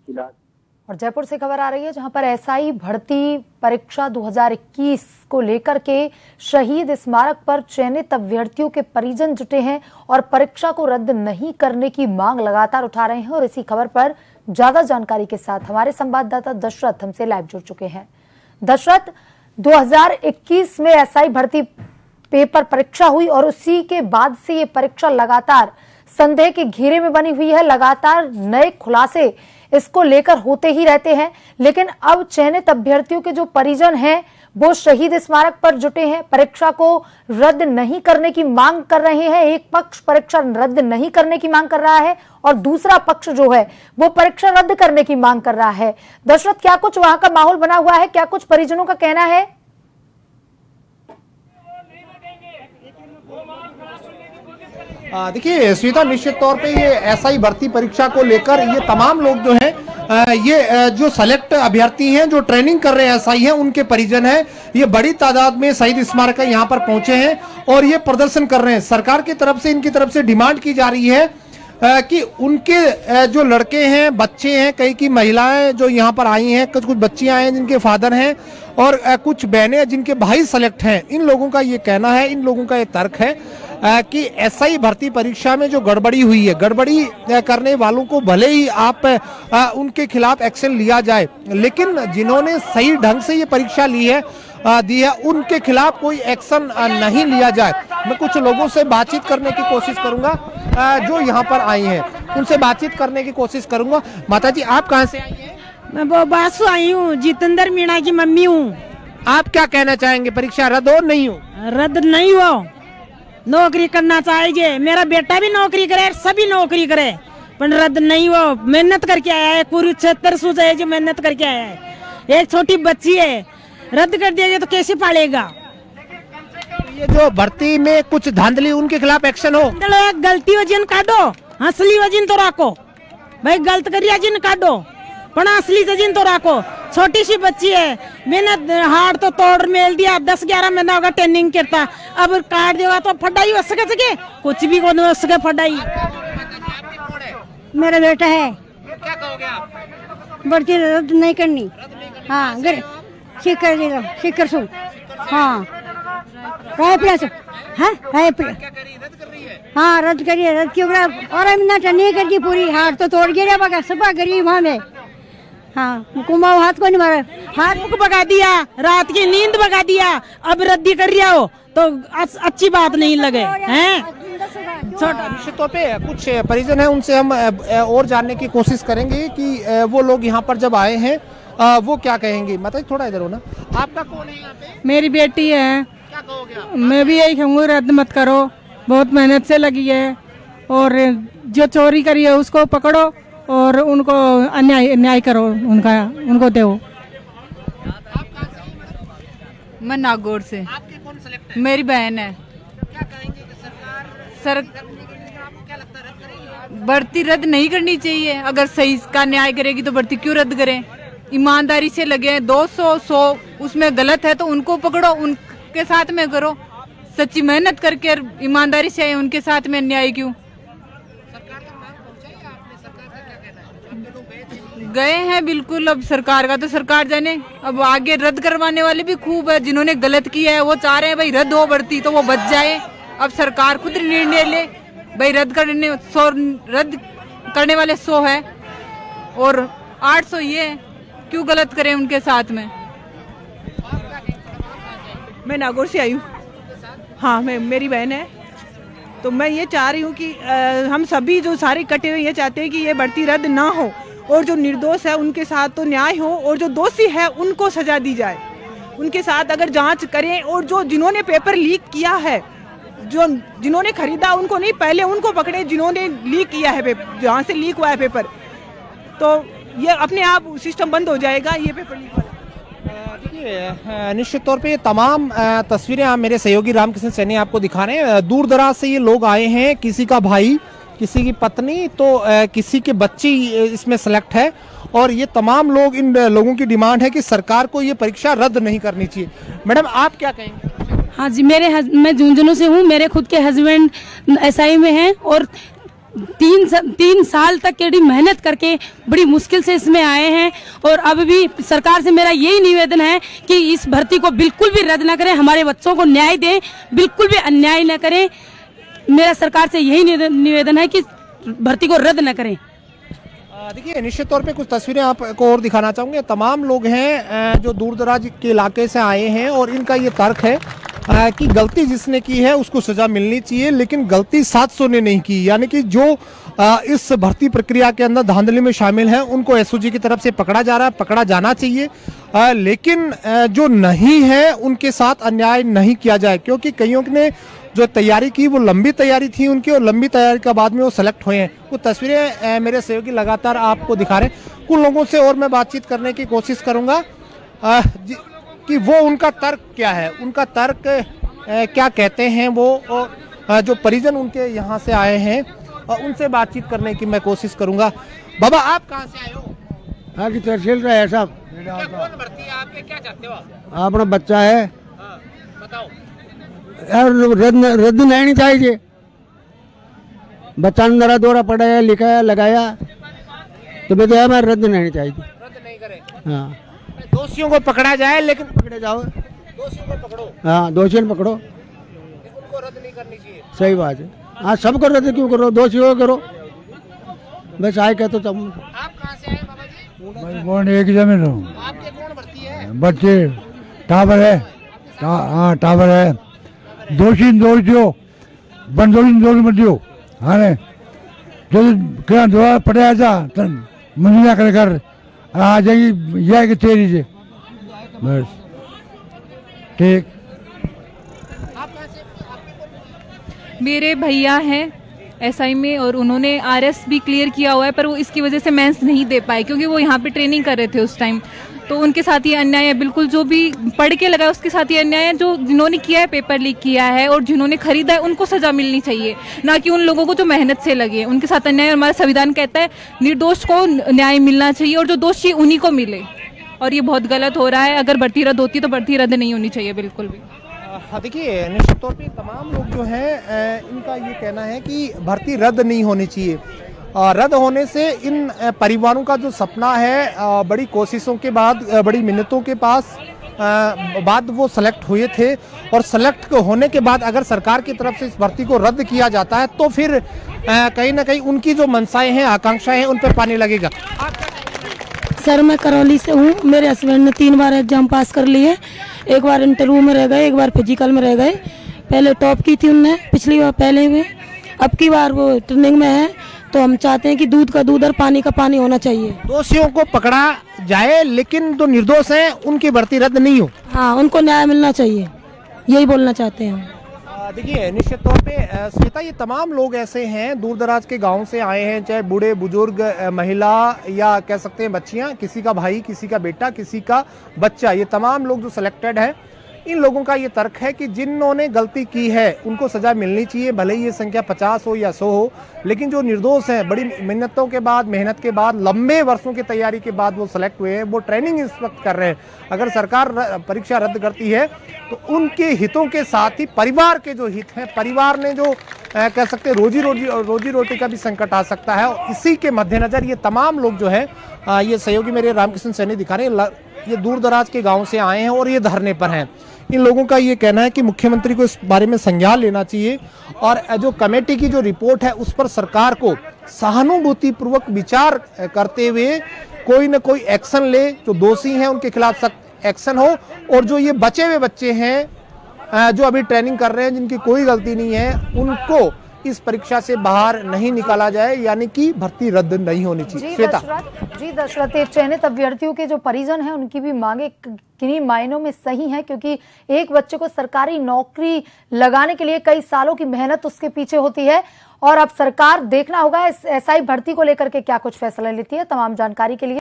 इलाज। और जयपुर से खबर आ रही है जहां पर एसआई भर्ती परीक्षा 2021 को लेकर के शहीद स्मारक पर चयनित अभ्यर्थियों के परिजन जुटे हैं और परीक्षा को रद्द नहीं करने की मांग लगातार उठा रहे हैं। और इसी खबर पर ज्यादा जानकारी के साथ हमारे संवाददाता दशरथ हमसे लाइव जुड़ चुके हैं। दशरथ, 2021 में एसआई भर्ती पेपर परीक्षा हुई और उसी के बाद से ये परीक्षा लगातार संदेह के घेरे में बनी हुई है। लगातार नए खुलासे इसको लेकर होते ही रहते हैं, लेकिन अब चयनित अभ्यर्थियों के जो परिजन हैं वो शहीद स्मारक पर जुटे हैं, परीक्षा को रद्द नहीं करने की मांग कर रहे हैं। एक पक्ष परीक्षा रद्द नहीं करने की मांग कर रहा है और दूसरा पक्ष जो है वो परीक्षा रद्द करने की मांग कर रहा है। दशरथ, क्या कुछ वहां का माहौल बना हुआ है, क्या कुछ परिजनों का कहना है? देखिए श्वेता, निश्चित तौर पे ये एसआई भर्ती परीक्षा को लेकर ये तमाम लोग जो हैं ये जो सेलेक्ट अभ्यर्थी हैं, जो ट्रेनिंग कर रहे हैं एसआई हैं, उनके परिजन हैं। ये बड़ी तादाद में शहीद स्मारक यहाँ पर पहुंचे हैं और ये प्रदर्शन कर रहे हैं। सरकार की तरफ से इनकी तरफ से डिमांड की जा रही है कि उनके जो लड़के हैं, बच्चे हैं, कई की महिलाएं जो यहाँ पर आई हैं, कुछ बच्चियां हैं जिनके फादर हैं और कुछ बहनें जिनके भाई सेलेक्ट हैं। इन लोगों का ये कहना है, इन लोगों का ये तर्क है कि एसआई भर्ती परीक्षा में जो गड़बड़ी हुई है, गड़बड़ी करने वालों को भले ही आप उनके खिलाफ एक्शन लिया जाए, लेकिन जिन्होंने सही ढंग से ये परीक्षा ली है दी है, उनके खिलाफ कोई एक्शन नहीं लिया जाए। मैं कुछ लोगों से बातचीत करने की कोशिश करूंगा जो यहाँ पर आई हैं, उनसे बातचीत करने की कोशिश करूंगा। माता जी, आप कहाँ से आई हैं? मैं बासु आई हूँ, जितेंद्र मीणा की मम्मी हूँ। आप क्या कहना चाहेंगे, परीक्षा रद्द हो नहीं हो? रद्द नहीं हो, नौकरी करना चाहिए। मेरा बेटा भी नौकरी करे, सभी नौकरी करे, पर रद्द नहीं हो। मेहनत करके आया है, कुरुक्षेत्र सूझे जो मेहनत करके आया है। एक छोटी बच्ची है, रद्द कर दिया तो कैसे पालेगा? ये जो भर्ती में कुछ धांधली, उनके खिलाफ एक्शन हो। गलती वजन काटो, असली वजन तो रखो भाई, गलत करिया जिन काटो, पर असली वजन तो रखो। छोटी सी बच्ची है, मैंने हाथ तो तोड़ मेल दिया, 10-11 महीना होगा ट्रेनिंग करता, अब काट देगा तो फटाई हो सके, कुछ भी हो सके फटाई। मेरा बेटा है। क्या कहोगे आप? भर्ती रद्द नहीं करनी। हाँ, शिकर दे दो, शिकर सु। हाँ, रायपुरा से। हाँ, रायपुरा। हाँ, रद्द करिए, रद्द क्यों करा? और हमने ट्रेनिंग कर दी पूरी, हाथ तो तोड़ गया बगा, सब गरीब हमें। हाँ, कुमाऊं हाथ को नहीं मारा, हाथ को भगा दिया, रात की नींद भगा दिया, अब रद्दी कर रहा हो तो अच्छी बात नहीं लगे हैं। निश्चित तौर पे कुछ परिजन हैं, उनसे हम और जानने की कोशिश करेंगे कि वो लोग यहाँ पर जब आए हैं वो क्या कहेंगे। मतलब थोड़ा इधर हो ना। आपका कौन है यहाँ पे? मेरी बेटी है। क्या कहोगे आप? मैं भी यही कहूँगी, रद्द मत करो, बहुत मेहनत से लगी है, और जो चोरी करी है उसको पकड़ो और उनको न्याय करो, उनको दो। मैं नागौर से। आपके कौन सेलेक्ट है? मेरी बहन है। क्या कहेंगे कि सरकार आपको क्या लगता है रद्द करेगी? भर्ती रद्द नहीं करनी चाहिए। अगर सही का न्याय करेगी तो भर्ती क्यों रद्द करें? ईमानदारी से लगे, 200 उसमें गलत है तो उनको पकड़ो, उनके साथ में करो, सच्ची मेहनत करके ईमानदारी से उनके साथ में न्याय क्यों? गए हैं बिल्कुल, अब सरकार का तो सरकार जाने, अब आगे रद्द करवाने वाले भी खूब है, जिन्होंने गलत किया है वो चाह रहे हैं भाई रद्द हो भर्ती तो वो बच जाए। अब सरकार खुद निर्णय ले भाई रद्द करने वाले 100 है और 800 ये, क्यों गलत करें उनके साथ में? मैं नागौर से आई हूँ। हाँ, मेरी बहन है, तो मैं ये चाह रही हूँ कि हम सभी जो सारे इकट्ठे हुए ये चाहते हैं कि ये भर्ती रद्द ना हो और जो निर्दोष है उनके साथ तो न्याय हो और जो दोषी है उनको सजा दी जाए। उनके साथ अगर जांच करें और जो जिन्होंने पेपर लीक किया है, जो जिन्होंने खरीदा उनको नहीं, पहले उनको पकड़े जिन्होंने लीक किया है पेपर, जहाँ से लीक हुआ है पेपर, तो ये अपने आप सिस्टम बंद हो जाएगा ये पेपर लीक वाला। देखिए निश्चित तौर पे ये तमाम तस्वीरें आप मेरे सहयोगी रामकिशन सैनी आपको दिखा रहे हैं। दूर दराज से ये लोग आए हैं, किसी का भाई, किसी की पत्नी, तो किसी के बच्ची इसमें सेलेक्ट है और ये तमाम लोग, इन लोगों की डिमांड है कि सरकार को ये परीक्षा रद्द नहीं करनी चाहिए। मैडम, आप क्या कहेंगे? हाँ जी, मैं झुंझुनू से हूँ, मेरे खुद के हस्बैंड एसआई में हैं और तीन साल तक केडी मेहनत करके बड़ी मुश्किल से इसमें आए हैं। और अब भी सरकार से मेरा यही निवेदन है कि इस भर्ती को बिल्कुल भी रद्द न करें, हमारे बच्चों को न्याय दें, बिल्कुल भी अन्याय न करें। मेरा सरकार से यही निवेदन है कि भर्ती को रद्द न करें। देखिए, निश्चित तौर पे कुछ तस्वीरें आपको और दिखाना चाहूंगे। तमाम लोग हैं जो दूर दराज के इलाके से आए हैं और इनका ये तर्क है कि गलती जिसने की है उसको सजा मिलनी चाहिए, लेकिन गलती 700 ने नहीं की। यानी कि जो इस भर्ती प्रक्रिया के अंदर धांधली में शामिल हैं उनको एसओजी की तरफ से पकड़ा जा रहा है, पकड़ा जाना चाहिए, लेकिन जो नहीं है उनके साथ अन्याय नहीं किया जाए, क्योंकि कईयों ने जो तैयारी की वो लंबी तैयारी थी उनकी, और लंबी तैयारी के बाद में वो सेलेक्ट हुए हैं। वो तस्वीरें मेरे सहयोगी लगातार आपको दिखा रहे हैं। कुछ लोगों से और मैं बातचीत करने की कोशिश करूंगा कि वो उनका तर्क क्या है, उनका तर्क क्या कहते हैं वो, और जो परिजन उनके यहाँ से आए हैं उनसे बातचीत करने की मैं कोशिश करूंगा। बाबा, आप कहाँ से आए हो? हाँ की तहसील रहा है साहब। कौन भर्ती है आपके, क्या चाहते हो आप? अपना बच्चा है, बताओ। रद्द नहीं चाहिए। बच्चा ने दरा दौरा पढ़ाया लिखाया लगाया, तो मैं रद्द नहीं चाहिए। रद्द नहीं करे। हाँ, दोषियों को पकड़ा जाए, लेकिन पकड़े जाओ। दोषियों को पकड़ो। हाँ, दोषियों को पकड़ो, उनको रद्द नहीं करनी चाहिए। सही बात है। हाँ, सबको रद्द क्यों करो, दोषियों को करो। बस आए कहते तो। आप कहाँ से आए बाबा जी? एक जमीन हूँ। आपके कौन भर्ती है? बच्चे टावर है। हाँ, टावर है। दोषी दोष दो, बंदोषी दोष मत दो। हाँ, जो क्या दो पढ़ाया जा मंजिला कर आ जाएगी, यह कि तेरी से बस ठीक। मेरे भैया हैं एसआई में और उन्होंने आरएस भी क्लियर किया हुआ है, पर वो इसकी वजह से मेंस नहीं दे पाए क्योंकि वो यहाँ पे ट्रेनिंग कर रहे थे उस टाइम। तो उनके साथ ये अन्याय है, बिल्कुल जो भी पढ़ के लगा उसके साथ ये अन्याय है। जो जिन्होंने किया है, पेपर लीक किया है और जिन्होंने खरीदा है, उनको सजा मिलनी चाहिए, ना कि उन लोगों को जो मेहनत से लगे। उनके साथ अन्याय, हमारा संविधान कहता है निर्दोष को न्याय मिलना चाहिए और जो दोषी उन्हीं को मिले, और ये बहुत गलत हो रहा है। अगर भर्ती रद्द होती तो भर्ती रद्द नहीं होनी चाहिए बिल्कुल भी। देखिए, निश्चित तौर पे तमाम लोग जो हैं इनका ये कहना है कि भर्ती रद्द नहीं होनी चाहिए। रद्द होने से इन परिवारों का जो सपना है, बड़ी कोशिशों के बाद, बड़ी मिन्नतों के बाद वो सेलेक्ट हुए थे, और सेलेक्ट होने के बाद अगर सरकार की तरफ से इस भर्ती को रद्द किया जाता है तो फिर कहीं ना कहीं उनकी जो मनसाएं हैं, आकांक्षाएं हैं, उन पर पानी लगेगा। सर, मैं करौली से हूँ। मेरे हस्बैंड ने 3 बार एग्जाम पास कर लिए। एक बार इंटरव्यू में रह गए, एक बार फिजिकल में रह गए। पहले टॉप की थी उनने, पिछली बार पहले में, अब की बार वो ट्रेनिंग में है। तो हम चाहते हैं कि दूध का दूध और पानी का पानी होना चाहिए। दोषियों को पकड़ा जाए, लेकिन जो निर्दोष हैं उनकी भर्ती रद्द नहीं हो। हाँ, उनको न्याय मिलना चाहिए, यही बोलना चाहते हैं। देखिए, निश्चित तौर पे श्वेता, ये तमाम लोग ऐसे हैं दूर दराज के गांव से आए हैं, चाहे बूढ़े बुजुर्ग, महिला, या कह सकते हैं बच्चियां, किसी का भाई, किसी का बेटा, किसी का बच्चा, ये तमाम लोग जो सिलेक्टेड है, इन लोगों का ये तर्क है कि जिन्होंने गलती की है उनको सजा मिलनी चाहिए, भले ही ये संख्या 50 हो या 100 हो, लेकिन जो निर्दोष हैं, बड़ी मिन्नतों के बाद, मेहनत के बाद, लंबे वर्षों की तैयारी के बाद वो सिलेक्ट हुए हैं, वो ट्रेनिंग इस वक्त कर रहे हैं। अगर सरकार परीक्षा रद्द करती है तो उनके हितों के साथ ही परिवार के जो हित हैं, परिवार ने जो कह सकते हैं रोजी रोटी का भी संकट आ सकता है, और इसी के मद्देनजर ये तमाम लोग जो है, ये सहयोगी मेरे रामकृष्ण सैनी दिखा रहे हैं, ये दूर दराज के गाँव से आए हैं और ये धरने पर हैं। इन लोगों का ये कहना है कि मुख्यमंत्री को इस बारे में संज्ञान लेना चाहिए, और जो कमेटी की जो रिपोर्ट है उस पर सरकार को सहानुभूतिपूर्वक विचार करते हुए कोई न कोई एक्शन ले। जो दोषी हैं उनके खिलाफ सख्त एक्शन हो, और जो ये बचे हुए बच्चे हैं जो अभी ट्रेनिंग कर रहे हैं, जिनकी कोई गलती नहीं है, उनको इस परीक्षा से बाहर नहीं निकाला जाए, यानी कि भर्ती रद्द नहीं होनी चाहिए। श्वेता जी दशरथ, चयनित अभ्यर्थियों के जो परिजन हैं उनकी भी मांगे किन्हीं मायनों में सही है, क्योंकि एक बच्चे को सरकारी नौकरी लगाने के लिए कई सालों की मेहनत उसके पीछे होती है, और अब सरकार देखना होगा इस एसआई भर्ती को लेकर के क्या कुछ फैसला लेती है। तमाम जानकारी के लिए